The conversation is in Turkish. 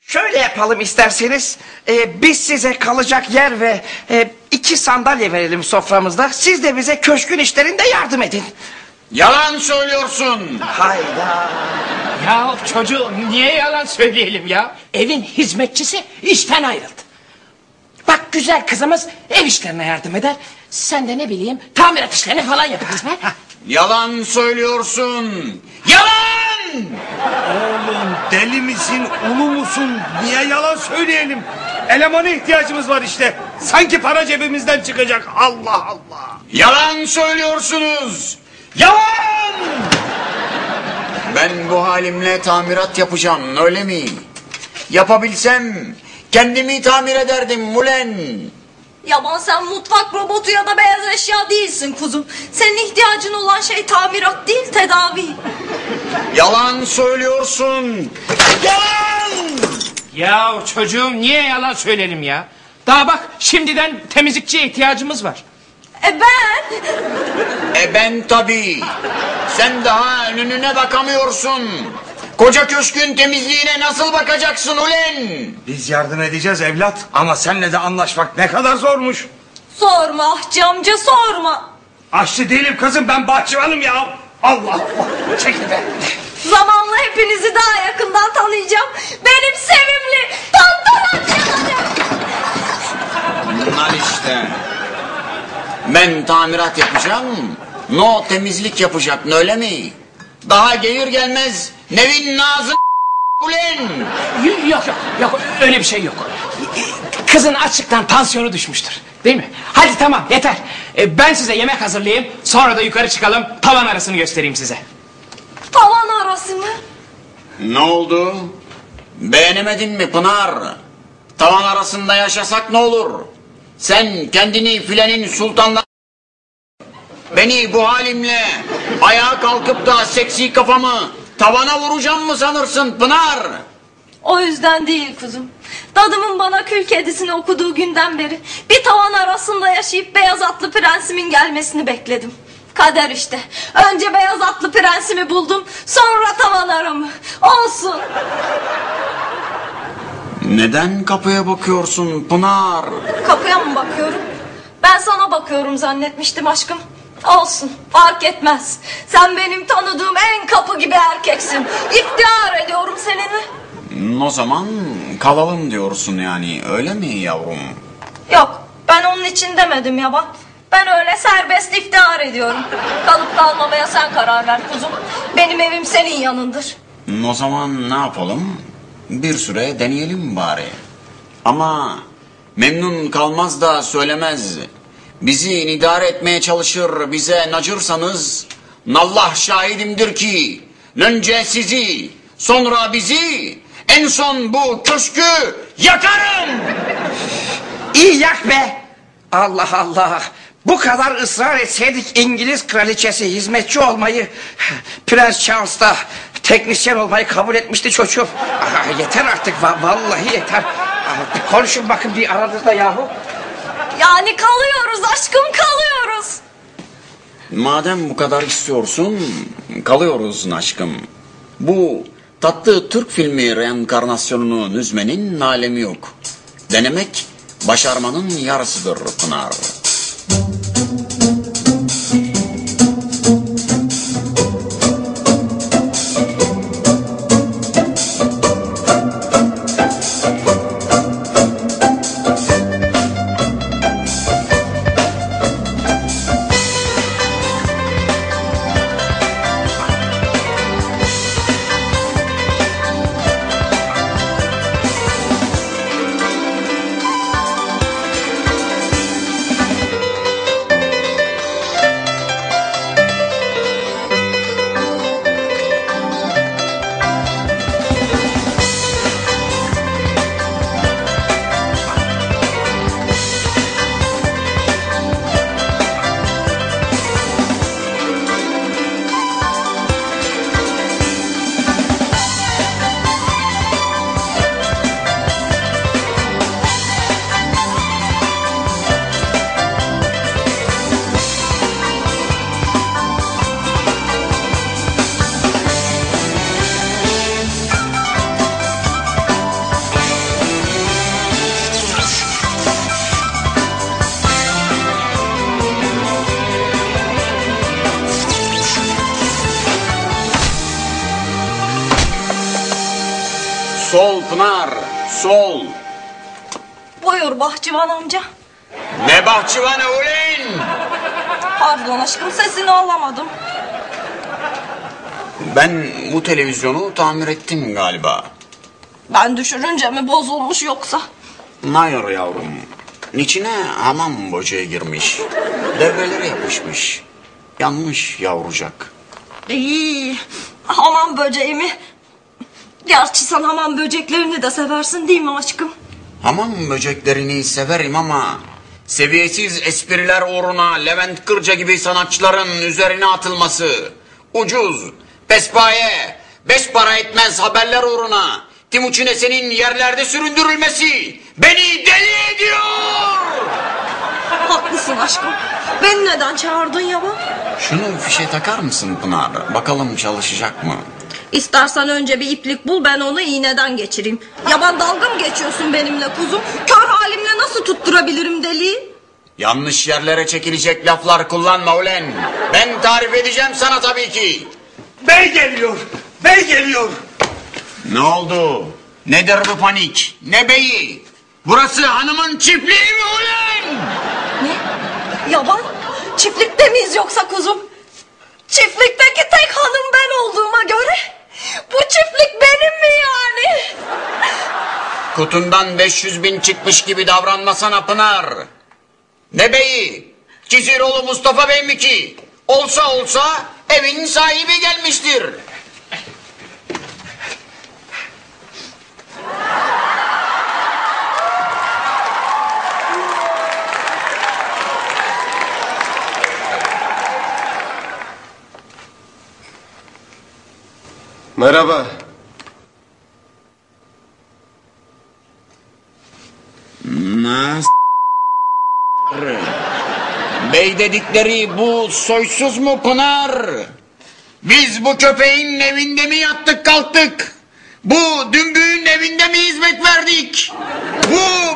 Şöyle yapalım isterseniz. Biz size kalacak yer ve 2 sandalye verelim soframızda. Siz de bize köşkün işlerinde yardım edin. Yalan söylüyorsun. Hayda. Ya çocuğum niye yalan söyleyelim ya? Evin hizmetçisi işten ayrıldı. Bak güzel kızımız ev işlerine yardım eder. Sen de ne bileyim tamirat işlerini falan yaparsın. Yalan söylüyorsun. Yalan! Oğlum deli misin, ulu musun? Niye yalan söyleyelim? Elemana ihtiyacımız var işte. Sanki para cebimizden çıkacak. Allah Allah. Yalan söylüyorsunuz. Yalan! Ben bu halimle tamirat yapacağım, öyle mi? Yapabilsem kendimi tamir ederdim Mulen. Yaman, sen mutfak robotu ya da beyaz eşya değilsin kuzum. Senin ihtiyacın olan şey tamirat değil, tedavi. Yalan söylüyorsun. Yalan! Ya çocuğum niye yalan söyleyelim ya? Daha bak şimdiden temizlikçiye ihtiyacımız var. Ben? Ben tabii. Sen daha önüne bakamıyorsun. Koca köşkün temizliğine nasıl bakacaksın ulen? Biz yardım edeceğiz evlat. Ama seninle de anlaşmak ne kadar zormuş. Sorma ahçı amca, sorma. Aşçı değilim kızım, ben bahçıvanım ya. Allah Allah. Çekil be. Zamanla hepinizi daha yakından tanıyacağım. Benim sevimli tantanacığım. Bunlar işte. Ben tamirat yapacağım. No temizlik yapacak, öyle mi? Daha gelir gelmez Nevin Nazım ulen. Yok öyle bir şey yok. Kızın açlıktan tansiyonu düşmüştür. Değil mi? Hadi tamam yeter. Ben size yemek hazırlayayım. Sonra da yukarı çıkalım. Tavan arasını göstereyim size. Tavan arası mı? Ne oldu? Beğenemedin mi Pınar? Tavan arasında yaşasak ne olur? Sen kendini filenin sultanla... Beni bu halimle ayağa kalkıp da seksi kafamı tavana vuracağım mı sanırsın Pınar? O yüzden değil kuzum. Dadımın bana Kül Kedisi'ni okuduğu günden beri bir tavan arasında yaşayıp beyaz atlı prensimin gelmesini bekledim. Kader işte. Önce beyaz atlı prensimi buldum, sonra tavan aramı. Olsun. Neden kapıya bakıyorsun Pınar? Kapıya mı bakıyorum? Ben sana bakıyorum zannetmiştim aşkım. Olsun, fark etmez. Sen benim tanıdığım en kapı gibi erkeksin. İftihar ediyorum seninle. O zaman kalalım diyorsun yani, öyle mi yavrum? Yok, ben onun için demedim yaban. Ben öyle serbest iftihar ediyorum. Kalıp kalmamaya sen karar ver kuzum. Benim evim senin yanındır. O zaman ne yapalım? Bir süre deneyelim bari. Ama memnun kalmaz da söylemez. Bizi idare etmeye çalışır, bize nacırsanız... ...nallah şahidimdir ki... ...önce sizi, sonra bizi... ...en son bu köşkü yakarım! İyi yak be. Allah Allah. Bu kadar ısrar etseydik İngiliz kraliçesi hizmetçi olmayı... ...Prens Charles da teknisyen olmayı kabul etmişti çocuğum. Yeter artık, vallahi yeter. Konuşun bakın bir aranızda yahu. Yani kalıyoruz aşkım, kalıyoruz. Madem bu kadar istiyorsun, kalıyoruz aşkım. Bu tatlı Türk filmi reenkarnasyonunu üzmenin alemi yok. Denemek başarmanın yarısıdır Pınar. Sol Pınar, sol. Buyur bahçıvan amca. Ne bahçıvanı ulan? Pardon aşkım, sesini alamadım. Ben bu televizyonu tamir ettim galiba. Ben düşürünce mi bozulmuş yoksa? Hayır yavrum. İçine hamam böceği girmiş. Devrelere yapışmış. Yanmış yavrucak. İyi. Hamam böceği mi? Gerçi sen hamam böceklerini de seversin değil mi aşkım? Hamam böceklerini severim ama seviyesiz espriler uğruna Levent Kırca gibi sanatçıların üzerine atılması, ucuz, pespaye, beş para etmez haberler uğruna Timuçin Esen'in yerlerde süründürülmesi beni deli ediyor. Haklısın aşkım. Beni neden çağırdın yaban? Şunu fişe takar mısın Pınar? Bakalım çalışacak mı? İstersen önce bir iplik bul, ben onu iğneden geçireyim. Yaban, dalga mı geçiyorsun benimle kuzum? Kör halimle nasıl tutturabilirim deliği? Yanlış yerlere çekilecek laflar kullanma ulen. Ben tarif edeceğim sana tabii ki. Bey geliyor. Bey geliyor. Ne oldu? Nedir bu panik? Ne beyi? Burası hanımın çiftliği mi ulen? Ne? Yaban? Çiftlikte miyiz yoksa kuzum? Çiftlikteki tek hanım ben olduğuma göre bu çiftlik benim mi yani? Kutundan 500.000 çıkmış gibi davranmasana Pınar. Ne beyi? Ciziroğlu Mustafa Bey mi ki? Olsa olsa evin sahibi gelmiştir. Merhaba. Bey dedikleri bu soysuz mu Pınar? Biz bu köpeğin evinde mi yattık kalktık? Bu dümbüğün evinde mi hizmet verdik? Bu